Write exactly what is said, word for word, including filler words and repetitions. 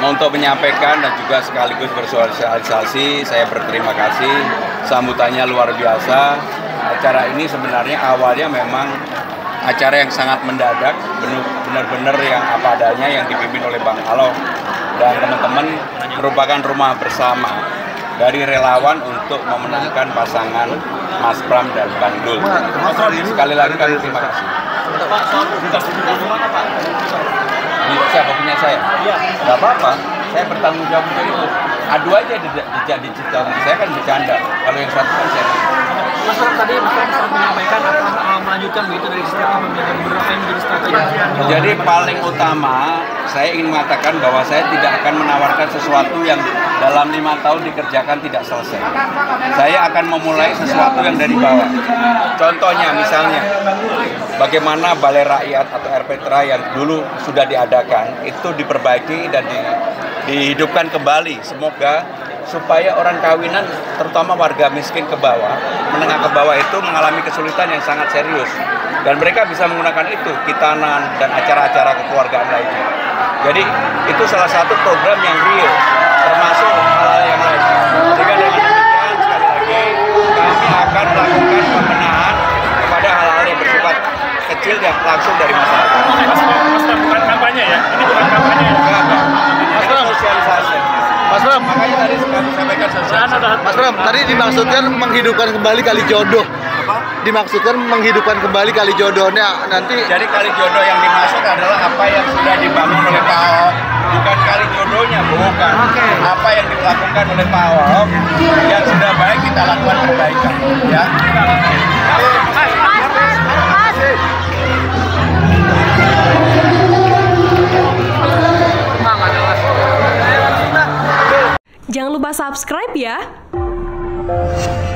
untuk menyampaikan dan juga sekaligus bersosialisasi. Saya berterima kasih, sambutannya luar biasa. Acara ini sebenarnya awalnya memang acara yang sangat mendadak, benar-benar yang apa adanya, yang dipimpin oleh Bang Aloh dan teman-teman, merupakan rumah bersama dari relawan untuk memenangkan pasangan Mas Pram dan Bang Dul. Sekali lagi kami terima kasih. Siapa punya saya? Nggak apa-apa, saya bertanggung jawab untuk itu. Adu aja di digital, saya kan bercanda. Kalau yang satu kan saya. Mas Pram tadi Mas Pram sempat menyampaikan akan uh, melanjutkan begitu dari sistem pemilihan gubernur yang menjadi strategi. Jadi paling utama saya ingin mengatakan bahwa saya tidak akan menawarkan sesuatu yang dalam lima tahun dikerjakan tidak selesai. Saya akan memulai sesuatu yang dari bawah. Contohnya misalnya bagaimana Balai Rakyat atau R P T R A yang dulu sudah diadakan itu diperbaiki dan di, dihidupkan kembali. Semoga supaya orang kawinan, terutama warga miskin ke bawah, menengah ke bawah itu mengalami kesulitan yang sangat serius. Dan mereka bisa menggunakan itu, kitanan, dan acara-acara kekeluargaan lainnya. Jadi itu salah satu program yang real, termasuk hal-hal yang lain. Sehingga dengan demikian, sekali lagi, kami akan melakukan pembenahan kepada hal-hal yang bersifat kecil yang langsung dari masyarakat. Mas Pram, bukan kampanye ya? Ini bukan kampanye ya? Mas Pram, sosialisasi. Mas Pram, makanya tadi kami sampaikan sosialisasi. Mas Pram, tadi dimaksudkan menghidupkan kembali kali jodoh. Apa? Dimaksudkan menghidupkan kembali kali jodohnya nanti. Jadi kali jodoh yang dimaksud adalah apa yang sudah dibangun oleh Pak Ahok, bukan kali jodohnya, bukan. Apa yang dilakukan oleh Pak Ahok yang sudah baik kita lakukan perbaikan, ya. Jangan lupa subscribe ya.